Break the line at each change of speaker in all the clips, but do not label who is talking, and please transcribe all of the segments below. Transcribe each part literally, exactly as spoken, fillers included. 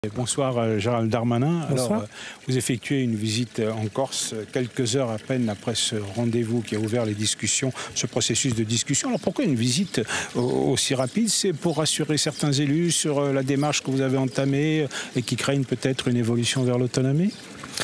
Bonsoir Gérald Darmanin.
Bonsoir.
Alors, vous effectuez une visite en Corse quelques heures à peine après ce rendez-vous qui a ouvert les discussions, ce processus de discussion. Alors pourquoi une visite aussi rapide? C'est pour rassurer certains élus sur la démarche que vous avez entamée et qui craignent peut-être une évolution vers l'autonomie?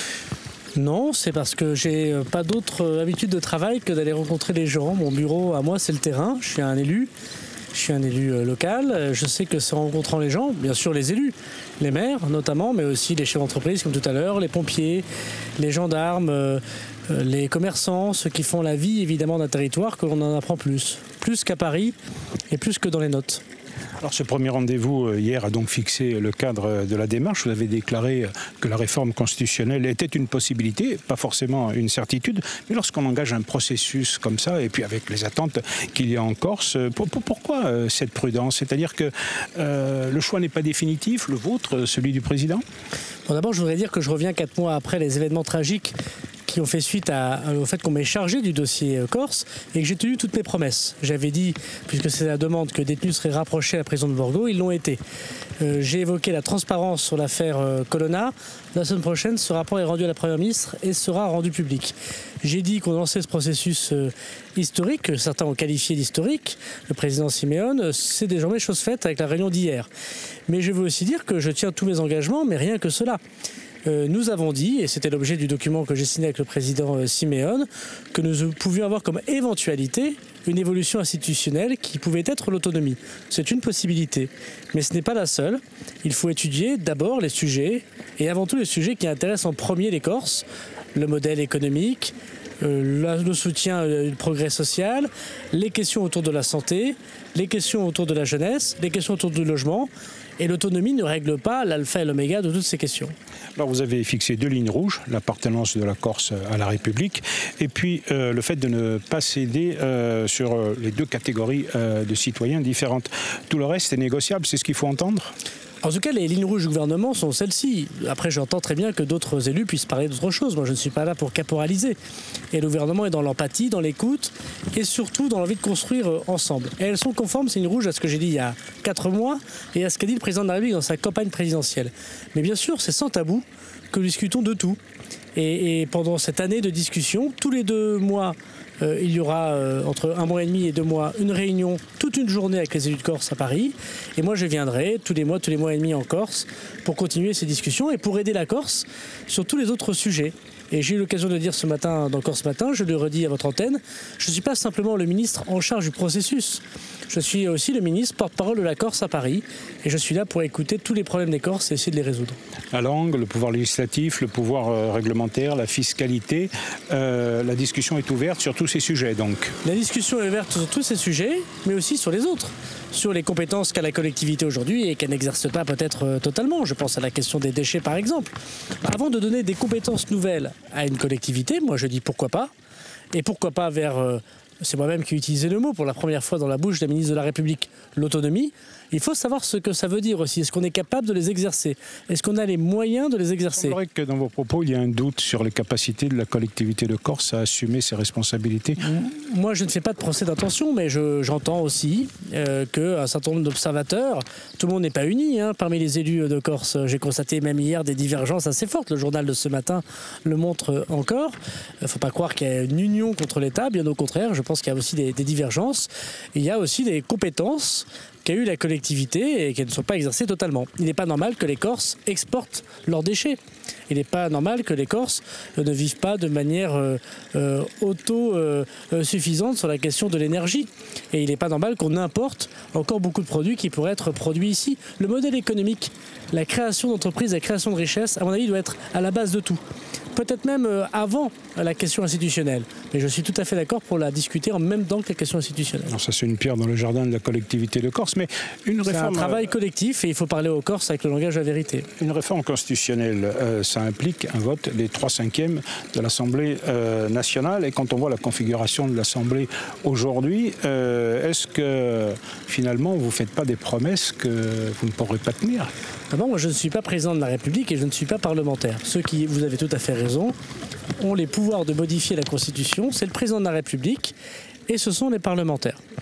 Non, c'est parce que j'ai pas d'autre habitude de travail que d'aller rencontrer les gens. Mon bureau, à moi, c'est le terrain. Je suis un élu. Je suis un élu local. Je sais que c'est en rencontrant les gens, bien sûr les élus, les maires notamment, mais aussi les chefs d'entreprise comme tout à l'heure, les pompiers, les gendarmes, les commerçants, ceux qui font la vie évidemment d'un territoire, que l'on en apprend plus. Plus qu'à Paris et plus que dans les notes.
Alors ce premier rendez-vous hier a donc fixé le cadre de la démarche. Vous avez déclaré que la réforme constitutionnelle était une possibilité, pas forcément une certitude, mais lorsqu'on engage un processus comme ça, et puis avec les attentes qu'il y a en Corse, pour, pour, pourquoi cette prudence? C'est-à-dire que euh, le choix n'est pas définitif, le vôtre, celui du président?
Bon, d'abord, je voudrais dire que je reviens quatre mois après les événements tragiques qui ont fait suite à, au fait qu'on m'ait chargé du dossier Corse et que j'ai tenu toutes mes promesses. J'avais dit, puisque c'est la demande, que détenus seraient rapprochés à la prison de Borgo, ils l'ont été. Euh, j'ai évoqué la transparence sur l'affaire euh, Colonna. La semaine prochaine, ce rapport est rendu à la Première ministre et sera rendu public. J'ai dit qu'on lançait ce processus euh, historique, que certains ont qualifié d'historique. Le président Simeone, c'est désormais chose faite avec la réunion d'hier. Mais je veux aussi dire que je tiens tous mes engagements, mais rien que cela. Euh, nous avons dit, et c'était l'objet du document que j'ai signé avec le président euh, Simeone, que nous pouvions avoir comme éventualité une évolution institutionnelle qui pouvait être l'autonomie. C'est une possibilité, mais ce n'est pas la seule. Il faut étudier d'abord les sujets, et avant tout les sujets qui intéressent en premier les Corses, le modèle économique, euh, le soutien euh, du progrès social, les questions autour de la santé, les questions autour de la jeunesse, les questions autour du logement. Et l'autonomie ne règle pas l'alpha et l'oméga de toutes ces questions.
Alors vous avez fixé deux lignes rouges, l'appartenance de la Corse à la République et puis euh, le fait de ne pas céder euh, sur les deux catégories euh, de citoyens différentes. Tout le reste est négociable, c'est ce qu'il faut entendre ?
En tout cas, les lignes rouges du gouvernement sont celles-ci. Après, j'entends très bien que d'autres élus puissent parler d'autre chose. Moi, je ne suis pas là pour caporaliser. Et le gouvernement est dans l'empathie, dans l'écoute et surtout dans l'envie de construire ensemble. Et elles sont conformes, ces lignes rouges, à ce que j'ai dit il y a quatre mois et à ce qu'a dit le président de la République dans sa campagne présidentielle. Mais bien sûr, c'est sans tabou que nous discutons de tout. Et, et pendant cette année de discussion, tous les deux mois, Euh, il y aura euh, entre un mois et demi et deux mois une réunion, toute une journée avec les élus de Corse à Paris. Et moi, je viendrai tous les mois, tous les mois et demi en Corse pour continuer ces discussions et pour aider la Corse sur tous les autres sujets. Et j'ai eu l'occasion de dire ce matin dans Corse Matin, je le redis à votre antenne, je ne suis pas simplement le ministre en charge du processus. Je suis aussi le ministre porte-parole de la Corse à Paris. Et je suis là pour écouter tous les problèmes des Corses et essayer de les résoudre.
La langue, le pouvoir législatif, le pouvoir euh, réglementaire, la fiscalité, euh, la discussion est ouverte sur tous ces sujets donc.
La discussion est ouverte sur tous ces sujets, mais aussi sur les autres. Sur les compétences qu'a la collectivité aujourd'hui et qu'elle n'exerce pas peut-être euh, totalement. Je pense à la question des déchets par exemple. Avant de donner des compétences nouvelles à une collectivité, moi je dis pourquoi pas. Et pourquoi pas vers... Euh, c'est moi-même qui ai utilisé le mot pour la première fois dans la bouche de la ministre de la République, l'autonomie. Il faut savoir ce que ça veut dire aussi. Est-ce qu'on est capable de les exercer? Est-ce qu'on a les moyens de les exercer?
Il semblerait que dans vos propos, il y a un doute sur les capacités de la collectivité de Corse à assumer ses responsabilités.
Moi, je ne fais pas de procès d'intention, mais je, j'entends aussi euh, qu'un certain nombre d'observateurs, tout le monde n'est pas uni hein, parmi les élus de Corse. J'ai constaté même hier des divergences assez fortes. Le journal de ce matin le montre encore. Il ne faut pas croire qu'il y a une union contre l'État, bien au contraire. Je pense qu'il y a aussi des, des divergences. Il y a aussi des compétences qu'a eu la collectivité et qui ne sont pas exercées totalement. Il n'est pas normal que les Corses exportent leurs déchets. Il n'est pas normal que les Corses euh, ne vivent pas de manière euh, euh, auto-suffisante euh, sur la question de l'énergie. Et il n'est pas normal qu'on importe encore beaucoup de produits qui pourraient être produits ici. Le modèle économique, la création d'entreprises, la création de richesses, à mon avis, doit être à la base de tout. Peut-être même euh, avant la question institutionnelle. Mais je suis tout à fait d'accord pour la discuter en même temps que la question institutionnelle.
Non, ça c'est une pierre dans le jardin de la collectivité de Corse, mais une
c'est
réforme...
un travail collectif et il faut parler aux Corses avec le langage de la vérité.
Une réforme constitutionnelle, euh, ça implique un vote des trois cinquièmes de l'Assemblée euh, nationale. Et quand on voit la configuration de l'Assemblée aujourd'hui, euh, est-ce que finalement vous ne faites pas des promesses que vous ne pourrez pas tenir?
D'abord, moi je ne suis pas président de la République et je ne suis pas parlementaire. Ceux qui, vous avez tout à fait raison, ont les pouvoirs de modifier la Constitution, c'est le président de la République et ce sont les parlementaires.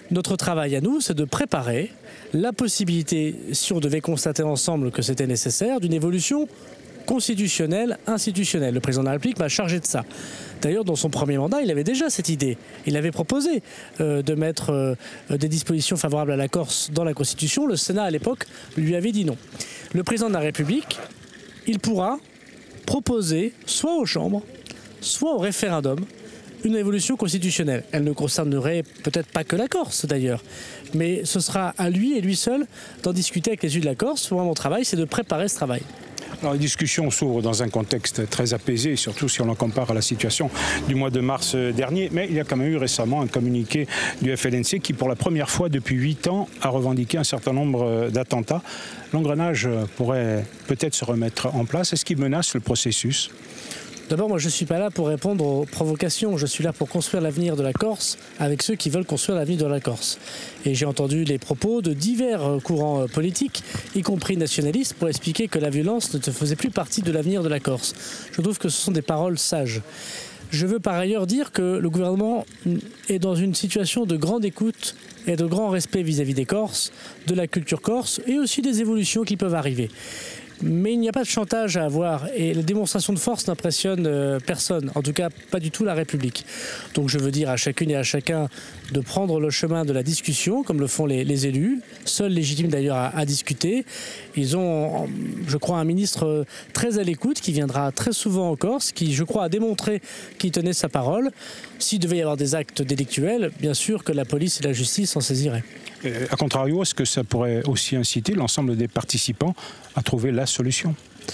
Notre travail à nous, c'est de préparer la possibilité, si on devait constater ensemble que c'était nécessaire, d'une évolution constitutionnelle, institutionnelle. Le président de la République m'a chargé de ça. D'ailleurs, dans son premier mandat, il avait déjà cette idée. Il avait proposé euh, de mettre euh, des dispositions favorables à la Corse dans la Constitution. Le Sénat, à l'époque, lui avait dit non. Le président de la République, il pourra proposer, soit aux chambres, soit au référendum, une évolution constitutionnelle. Elle ne concernerait peut-être pas que la Corse, d'ailleurs. Mais ce sera à lui et lui seul d'en discuter avec les élus de la Corse. Moi, mon travail, c'est de préparer ce travail.
Alors, les discussions s'ouvrent dans un contexte très apaisé, surtout si on en compare à la situation du mois de mars dernier. Mais il y a quand même eu récemment un communiqué du F L N C qui, pour la première fois depuis huit ans, a revendiqué un certain nombre d'attentats. L'engrenage pourrait peut-être se remettre en place. Est-ce qu'il menace le processus ?
D'abord, moi, je ne suis pas là pour répondre aux provocations. Je suis là pour construire l'avenir de la Corse avec ceux qui veulent construire l'avenir de la Corse. Et j'ai entendu les propos de divers courants politiques, y compris nationalistes, pour expliquer que la violence ne faisait plus partie de l'avenir de la Corse. Je trouve que ce sont des paroles sages. Je veux par ailleurs dire que le gouvernement est dans une situation de grande écoute et de grand respect vis-à-vis des Corses, de la culture corse et aussi des évolutions qui peuvent arriver. Mais il n'y a pas de chantage à avoir et la démonstration de force n'impressionne euh, personne, en tout cas pas du tout la République. Donc je veux dire à chacune et à chacun de prendre le chemin de la discussion, comme le font les, les élus, seuls légitimes d'ailleurs à, à discuter. Ils ont, je crois, un ministre très à l'écoute qui viendra très souvent en Corse, qui, je crois, a démontré qu'il tenait sa parole. S'il devait y avoir des actes délictuels, bien sûr que la police et la justice s'en saisiraient.
Et à contrario, est-ce que ça pourrait aussi inciter l'ensemble des participants à trouver la solution ?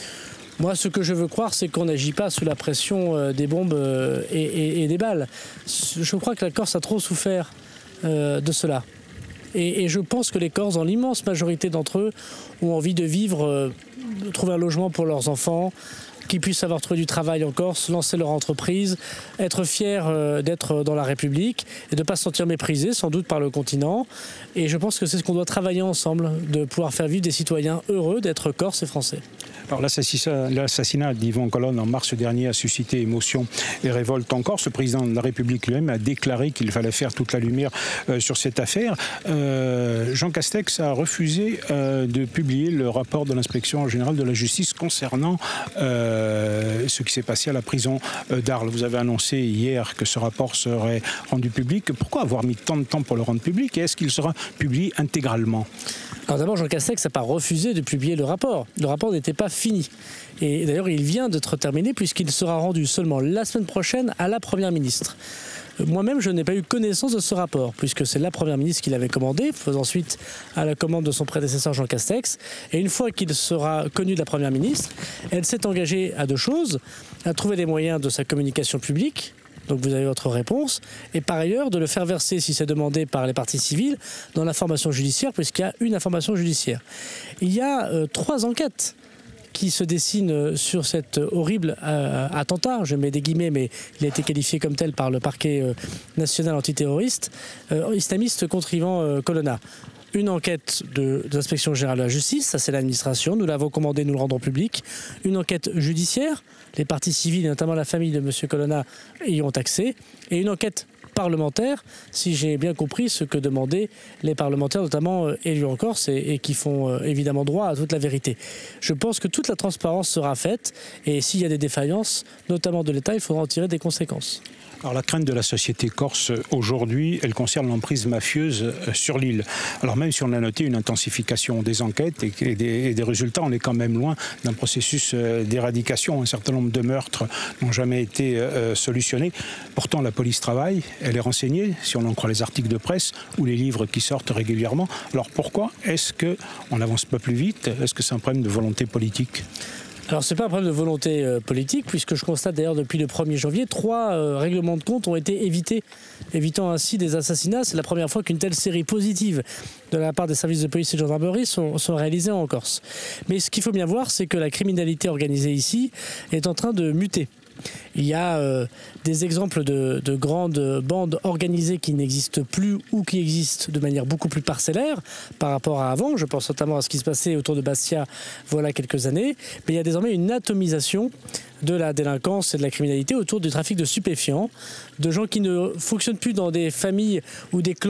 Moi, ce que je veux croire, c'est qu'on n'agit pas sous la pression euh, des bombes euh, et, et, et des balles. Je crois que la Corse a trop souffert euh, de cela. Et, et je pense que les Corses, dans l'immense majorité d'entre eux, ont envie de vivre, euh, de trouver un logement pour leurs enfants, qu'ils puissent avoir trouvé du travail en Corse, lancer leur entreprise, être fiers euh, d'être dans la République et de ne pas se sentir méprisés, sans doute par le continent. Et je pense que c'est ce qu'on doit travailler ensemble, de pouvoir faire vivre des citoyens heureux d'être Corses et Français.
Alors, l'assassinat d'Yvon Colonne en mars dernier a suscité émotion et révolte en Corse. Le président de la République lui-même a déclaré qu'il fallait faire toute la lumière euh, sur cette affaire. Euh, Jean Castex a refusé euh, de publier le rapport de l'inspection générale de la justice concernant euh, ce qui s'est passé à la prison d'Arles. Vous avez annoncé hier que ce rapport serait rendu public. Pourquoi avoir mis tant de temps pour le rendre public et est-ce qu'il sera publié intégralement ?
Alors d'abord, Jean Castex n'a pas refusé de publier le rapport. Le rapport n'était pas fini. Et d'ailleurs, il vient d'être terminé puisqu'il sera rendu seulement la semaine prochaine à la Première ministre. Moi-même, je n'ai pas eu connaissance de ce rapport, puisque c'est la Première ministre qui l'avait commandé, faisant suite à la commande de son prédécesseur Jean Castex. Et une fois qu'il sera connu de la Première ministre, elle s'est engagée à deux choses, à trouver les moyens de sa communication publique. Donc vous avez votre réponse. Et par ailleurs, de le faire verser, si c'est demandé par les parties civiles, dans l'information judiciaire, puisqu'il y a une information judiciaire. Il y a euh, trois enquêtes qui se dessinent sur cet horrible euh, attentat, je mets des guillemets, mais il a été qualifié comme tel par le parquet euh, national antiterroriste, euh, islamiste contre Yvon euh, Colonna. Une enquête de, de l'inspection générale de la justice, ça c'est l'administration, nous l'avons commandé, nous le rendons public. Une enquête judiciaire, les parties civiles, et notamment la famille de M. Colonna, y ont accès. Et une enquête parlementaire, si j'ai bien compris ce que demandaient les parlementaires, notamment euh, élus en Corse, et, et qui font euh, évidemment droit à toute la vérité. Je pense que toute la transparence sera faite, et s'il y a des défaillances, notamment de l'État, il faudra en tirer des conséquences.
Alors la crainte de la société corse aujourd'hui, elle concerne l'emprise mafieuse sur l'île. Alors même si on a noté une intensification des enquêtes et des, et des résultats, on est quand même loin d'un processus d'éradication. Un certain nombre de meurtres n'ont jamais été euh, solutionnés. Pourtant la police travaille, elle est renseignée, si on en croit les articles de presse ou les livres qui sortent régulièrement. Alors pourquoi est-ce qu'on n'avance pas plus vite? Est-ce que c'est un problème de volonté politique ?
Alors ce n'est pas un problème de volonté euh, politique, puisque je constate d'ailleurs depuis le premier janvier, trois euh, règlements de compte ont été évités, évitant ainsi des assassinats. C'est la première fois qu'une telle série positive de la part des services de police et de gendarmerie sont, sont réalisées en Corse. Mais ce qu'il faut bien voir, c'est que la criminalité organisée ici est en train de muter. Il y a euh, des exemples de, de grandes bandes organisées qui n'existent plus ou qui existent de manière beaucoup plus parcellaire par rapport à avant. Je pense notamment à ce qui se passait autour de Bastia voilà quelques années. Mais il y a désormais une atomisation de la délinquance et de la criminalité autour du trafic de stupéfiants, de gens qui ne fonctionnent plus dans des familles ou des clans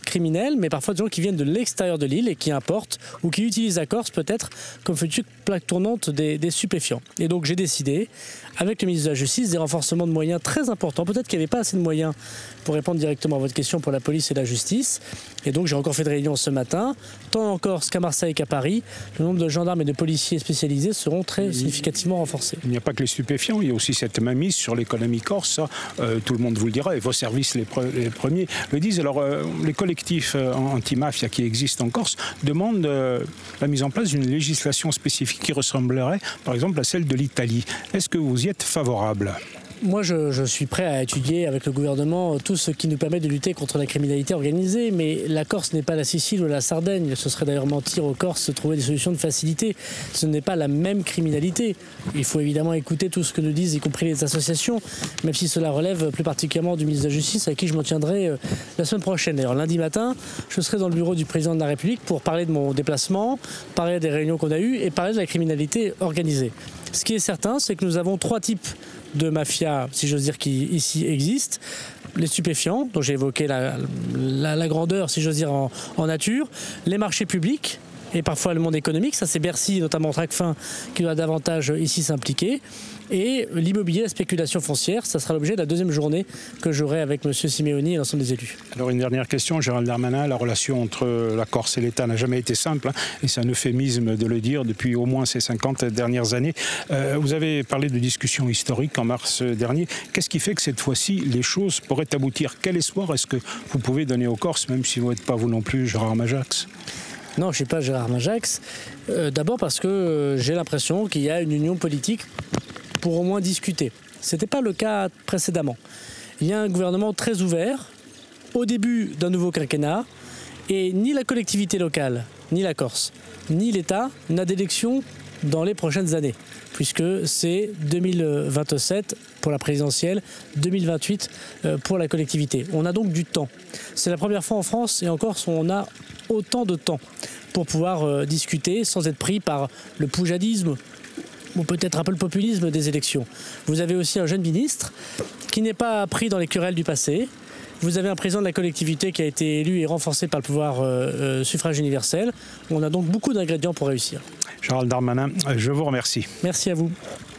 criminels, mais parfois des gens qui viennent de l'extérieur de l'île et qui importent ou qui utilisent la Corse peut-être comme future plaque tournante des, des stupéfiants. Et donc j'ai décidé, avec le ministre de la Justice, des renforcements de moyens très importants. Peut-être qu'il n'y avait pas assez de moyens pour répondre directement à votre question pour la police et la justice. Et donc j'ai encore fait de réunions ce matin, tant en Corse qu'à Marseille qu'à Paris. Le nombre de gendarmes et de policiers spécialisés seront très significativement renforcés.
Il n'y a pas que les stupéfiants, il y a aussi cette mainmise sur l'économie corse. Ça, euh, tout le monde vous le dira, et vos services les, pre les premiers le disent. Alors euh, les collectifs euh, anti-mafia qui existent en Corse demandent euh, la mise en place d'une législation spécifique qui ressemblerait par exemple à celle de l'Italie. Est-ce que vous y êtes favorable ?
Moi, je, je suis prêt à étudier avec le gouvernement tout ce qui nous permet de lutter contre la criminalité organisée, mais la Corse n'est pas la Sicile ou la Sardaigne. Ce serait d'ailleurs mentir aux Corses de trouver des solutions de facilité. Ce n'est pas la même criminalité. Il faut évidemment écouter tout ce que nous disent, y compris les associations, même si cela relève plus particulièrement du ministre de la Justice, à qui je m'en tiendrai la semaine prochaine. D'ailleurs, lundi matin, je serai dans le bureau du président de la République pour parler de mon déplacement, parler des réunions qu'on a eues et parler de la criminalité organisée. Ce qui est certain, c'est que nous avons trois types de mafia, si j'ose dire, qui ici existent. Les stupéfiants, dont j'ai évoqué la, la, la grandeur, si j'ose dire, en, en nature. Les marchés publics et parfois le monde économique. Ça, c'est Bercy, notamment Tracfin, qui doit davantage ici s'impliquer. Et l'immobilier, la spéculation foncière, ça sera l'objet de la deuxième journée que j'aurai avec M. Simeoni et l'ensemble des élus.
Alors une dernière question, Gérald Darmanin, la relation entre la Corse et l'État n'a jamais été simple, hein, et c'est un euphémisme de le dire depuis au moins ces cinquante dernières années. Euh, vous avez parlé de discussions historiques en mars dernier. Qu'est-ce qui fait que cette fois-ci, les choses pourraient aboutir? Quel espoir est-ce que vous pouvez donner aux Corses, même si vous n'êtes pas vous non plus Gérard Majax?
Non, je ne suis pas Gérard Majax. Euh, D'abord parce que euh, j'ai l'impression qu'il y a une union politique pour au moins discuter. Ce n'était pas le cas précédemment. Il y a un gouvernement très ouvert au début d'un nouveau quinquennat et ni la collectivité locale, ni la Corse, ni l'État n'a d'élection dans les prochaines années, puisque c'est deux mille vingt-sept pour la présidentielle, deux mille vingt-huit pour la collectivité. On a donc du temps. C'est la première fois en France et en Corse où on a autant de temps pour pouvoir euh, discuter sans être pris par le poujadisme ou peut-être un peu le populisme des élections. Vous avez aussi un jeune ministre qui n'est pas pris dans les querelles du passé. Vous avez un président de la collectivité qui a été élu et renforcé par le pouvoir euh, euh, suffrage universel. On a donc beaucoup d'ingrédients pour réussir.
Gérald Darmanin, je vous remercie.
Merci à vous.